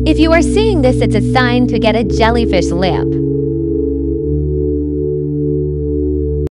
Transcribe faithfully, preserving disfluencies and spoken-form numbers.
If you are seeing this, it's a sign to get a jellyfish lamp.